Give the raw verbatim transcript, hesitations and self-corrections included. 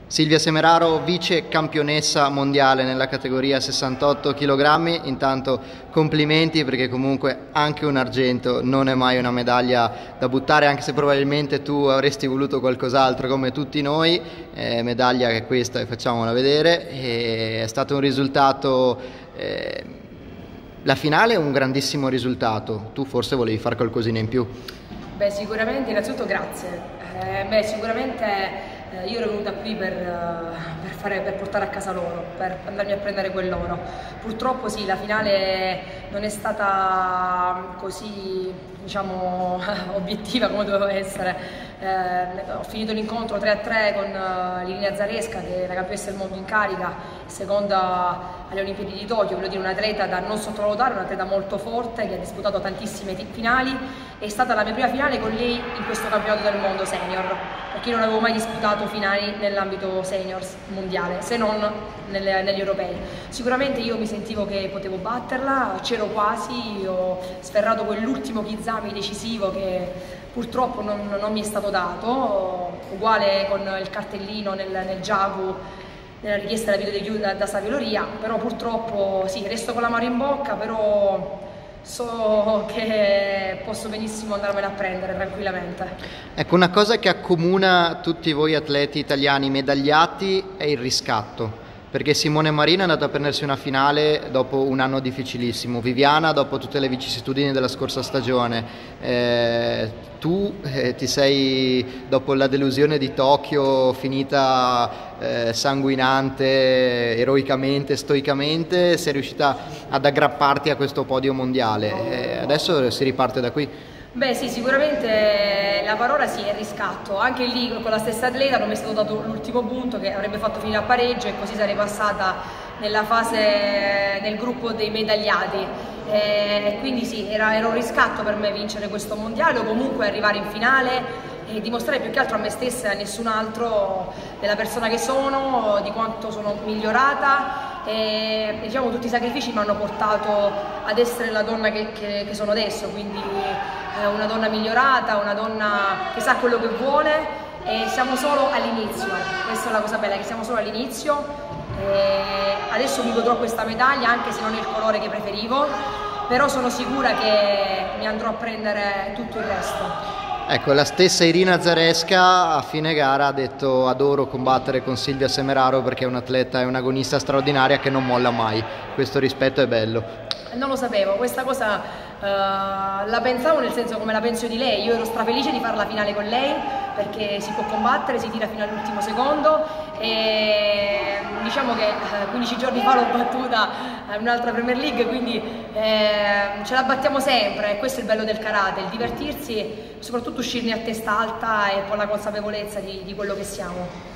Silvia Semeraro, vice campionessa mondiale nella categoria sessantotto chilogrammi, intanto complimenti perché comunque anche un argento non è mai una medaglia da buttare, anche se probabilmente tu avresti voluto qualcos'altro come tutti noi, eh, medaglia che è questa e facciamola vedere, e è stato un risultato, eh, la finale è un grandissimo risultato, tu forse volevi fare qualcosina in più. Beh, sicuramente, innanzitutto grazie, eh, beh, sicuramente eh, io ero venuta qui per, uh, per, fare, per portare a casa l'oro, per andarmi a prendere quell'oro. Purtroppo sì, la finale non è stata così, diciamo, obiettiva come doveva essere. Eh, ho finito l'incontro tre a tre con uh, Irina Zaresca, che è la campionessa del mondo in carica, seconda alle Olimpiadi di Tokyo, voglio dire un atleta da non sottovalutare, un atleta molto forte che ha disputato tantissime finali. È stata la mia prima finale con lei in questo campionato del mondo senior, perché io non avevo mai disputato finali nell'ambito seniors mondiale, se non nelle, negli europei. Sicuramente io mi sentivo che potevo batterla, c'ero quasi, ho sferrato quell'ultimo kizami decisivo che purtroppo non, non mi è stato dato, uguale con il cartellino nel, nel Giagu, nella richiesta da video di da, da Savio Loria, però purtroppo sì, resto con l'amaro in bocca, però so che posso benissimo andarmela a prendere tranquillamente. Ecco, una cosa che accomuna tutti voi atleti italiani medagliati è il riscatto, perché Simone Marino è andato a prendersi una finale dopo un anno difficilissimo, Viviana dopo tutte le vicissitudini della scorsa stagione, eh, tu eh, ti sei, dopo la delusione di Tokyo, finita eh, sanguinante, eroicamente, stoicamente, sei riuscita ad aggrapparti a questo podio mondiale, eh, adesso si riparte da qui. Beh sì, sicuramente la parola sì, è riscatto, anche lì con la stessa atleta non mi è stato dato l'ultimo punto che avrebbe fatto finire a pareggio e così sarei passata nella fase, nel gruppo dei medagliati, e quindi sì, era, era un riscatto per me vincere questo mondiale o comunque arrivare in finale e dimostrare più che altro a me stessa e a nessun altro della persona che sono, di quanto sono migliorata. E diciamo tutti i sacrifici mi hanno portato ad essere la donna che, che, che sono adesso, quindi eh, una donna migliorata, una donna che sa quello che vuole e siamo solo all'inizio, questa è la cosa bella, che siamo solo all'inizio. Adesso mi godrò questa medaglia anche se non è il colore che preferivo, però sono sicura che mi andrò a prendere tutto il resto. Ecco, la stessa Irina Zaresca a fine gara ha detto: adoro combattere con Silvia Semeraro perché è un'atleta e un'agonista straordinaria che non molla mai. Questo rispetto è bello. Non lo sapevo, questa cosa uh, la pensavo nel senso come la penso di lei. Io ero strafelice di fare la finale con lei perché si può combattere, si tira fino all'ultimo secondo e diciamo che uh, quindici giorni fa l'ho battuta in un'altra Premier League, quindi eh, ce la battiamo sempre e questo è il bello del karate, il divertirsi, soprattutto uscirne a testa alta e con la consapevolezza di, di quello che siamo.